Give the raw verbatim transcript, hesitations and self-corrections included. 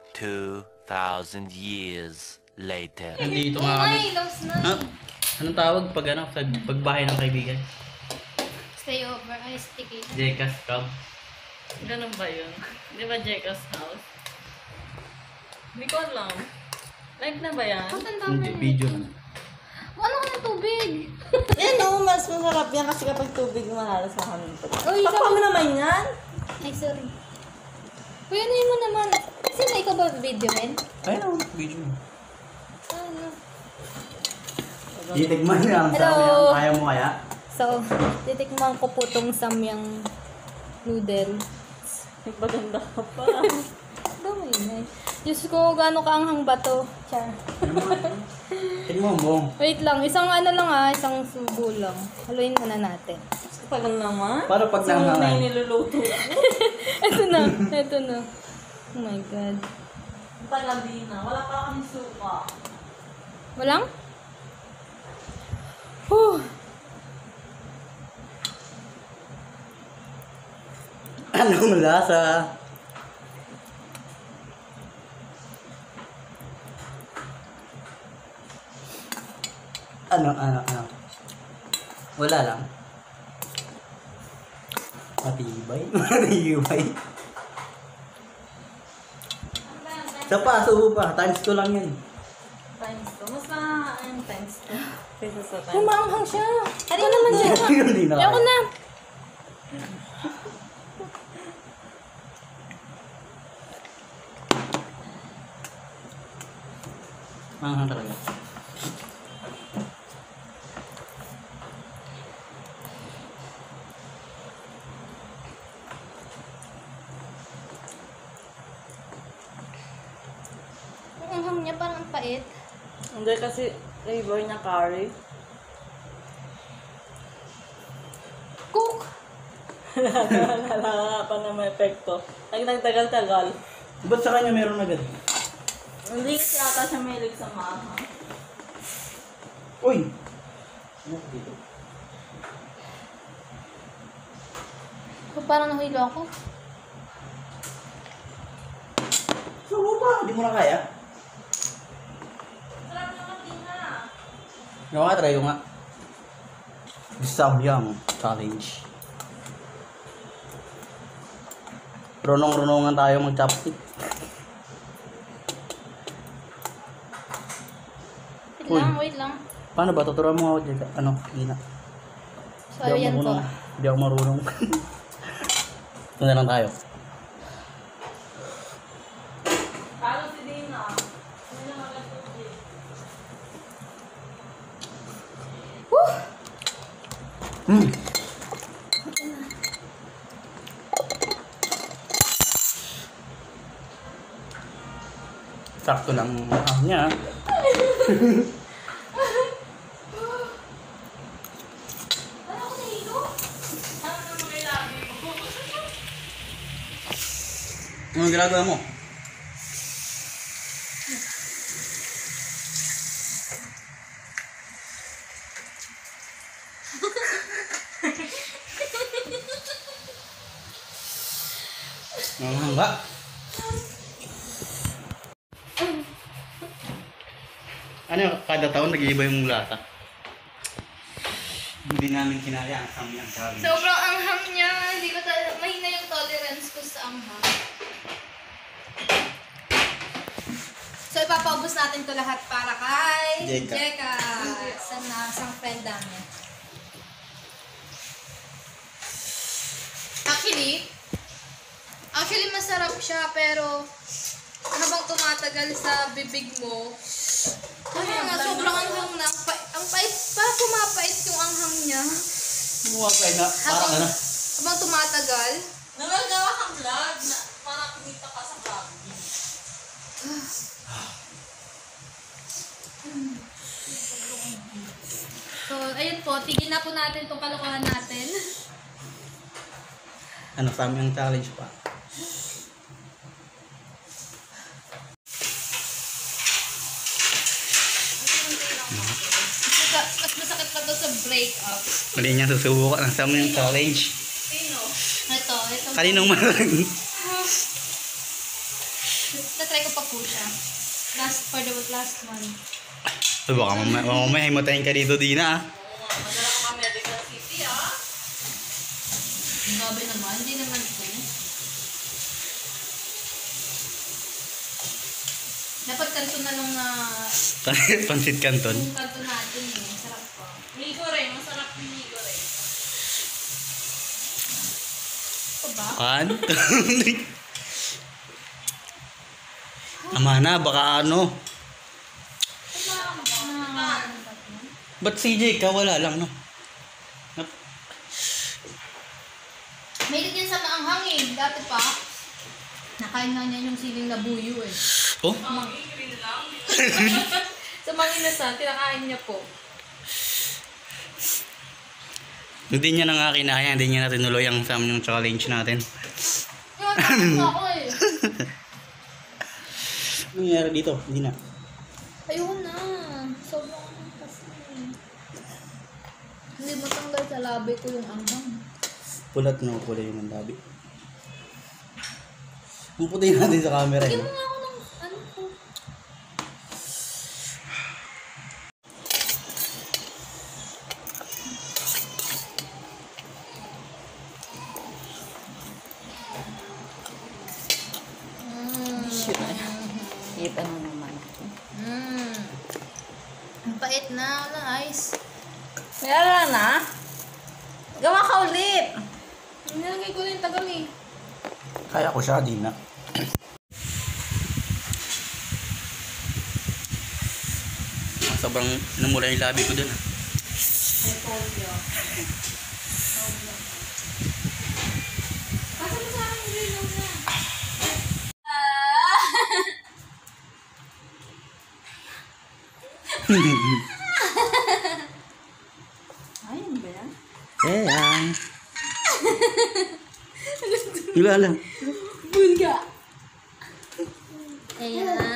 Two thousand years later. Nandito nga kami. Ha? Anong tawag pag ano? Sa pagbahay ng kaibigan? Stay over. Ay, sticky. Jeka's Cub. Ganun ba yun? Di ba Jeka's house? Hindi ko alam. Live na ba yan? Ba't ang Hindi, dami? video na. Ano ka ng tubig? Eh no, mas masarap yan kasi kapag tubig mahalas sa kanil. Uy, Takpa mo naman yan? Ay, sorry. Uy, ano yun mo naman? Sino ikaw ba video, men? Ayun, video na. Ano? Titigman niya ang Hello. samyang. Kaya mo kaya? So, titikman ko po tong samyang noodle. Nagpaganda ka pa. Dami yun eh. Diyos ko, gaano kaanghang ba to? Char. Tignan mo. Wait lang, isang ano lang ah, isang subo lang. Haluin muna natin. Tagal naman. Para pag So, nangangan. may niluluto. Ito na, ito na. Oh my God. Tagal din na. Wala pa kami suka. Walang? Whew. Anong lasa? Ano, ano, ano? Wala lang. Matibay. Matibay. Sa pa, subo pa. Times two lang yan. Times two. Mas na, ayun, times two. Kaysa sa Ay, times maanghang siya. Ano naman siya? Hindi na. Ayoko na. Maanghang talaga. Ang anghang niya parang ang pait. Hindi kasi flavor niya curry. Cook! Wala pa na may epekto. Ay, nagtagal-tagal. Ba't sa kanya meron agad? Hindi kasi ata siya mahilig sa maha. Uy! Ano dito? So, parang nahilo ako. Subo pa. Hindi mo na kaya? Sarap naman din na. Yung nga, try ko nga. Samyang challenge. Runong-runongan tayo mag-chopstick. Wait Uy. lang, wait lang. Paano ba? Tuturuan mo ako dyan. Ano? Gina. So, ayan po. Hindi ako marunong. Ito na lang tayo. Talo si Dina. Hindi na magatuloy. Woo! Hmm. Sakto lang ang niya. Anong ginagawa mo? Ano ba? Ano, kada taon nag-iiba yung lasa. Hindi namin kinaya ang samyang challenge. Sobrang anghang niya. Hindi ko talaga, mahina yung tolerance ko sa anghang. So, ipapaubos natin to lahat para kay Jeka. Jeka. Sa nasang friend namin. Actually, actually masarap siya pero habang tumatagal sa bibig mo, ano nga, sobrang anghang na. Ang, pa- ang pait, parang pumapait yung anghang niya. Mukha pa na, parang Habang, ano. habang tumatagal. Nagagawa kang vlog na para kumita ka sa vlog. So, ayun po, tigil na po natin itong kalokohan natin. Ano, samyang challenge pa. Mas, mas masakit pa to sa breakup. Mali niya susubukan ang samyang challenge. Sino? Ito, ito. Kaninong man. That's itatry ko pa po siya. Last, for the last one. Ay, baka mamaya, baka mamaya himatayin ka dito, Dina ah. Madala ko ka Medical City, ah. Grabe naman, hindi naman ito. Dapat kanto na lang na Pansit Canton. yung kanto natin eh. Sarap pa. Migo rin. Masarap yung migo rin. Ito ba? Canton. Ama na, baka ano. Ah, Ba't C J ka? Wala lang, no? Nap- Mahilig yan sa maanghang eh. Dati pa. Nakain nga niya yung siling labuyo eh. Oh? Sa mga inasal, tinakain niya po. Hindi niya na nga kinaya, hindi niya natin nuloy ang sam yung challenge natin. Yung takot mo ako eh. Ano nangyari dito? Hindi na. Ayoko na. Sobrang anghang kasi. Hindi matanggal sa labi ko yung anghang. Pulat na pula yung labi. Puputin natin sa camera. Bigyan Eh. mo nga ako ng ano ko. Kita mo naman. Mmm. Ang pait na. Wala ice. Meron na? Gawa ka ulit. Nilagay ko na yung tagal eh. Kaya ko siya, di na. Sobrang namula yung labi ko dun. ah. I told you. Pasa mo sa akin yung ilaw na. Ayun ba yan? Eh, ang... Wala lang. Bulga. Ayan.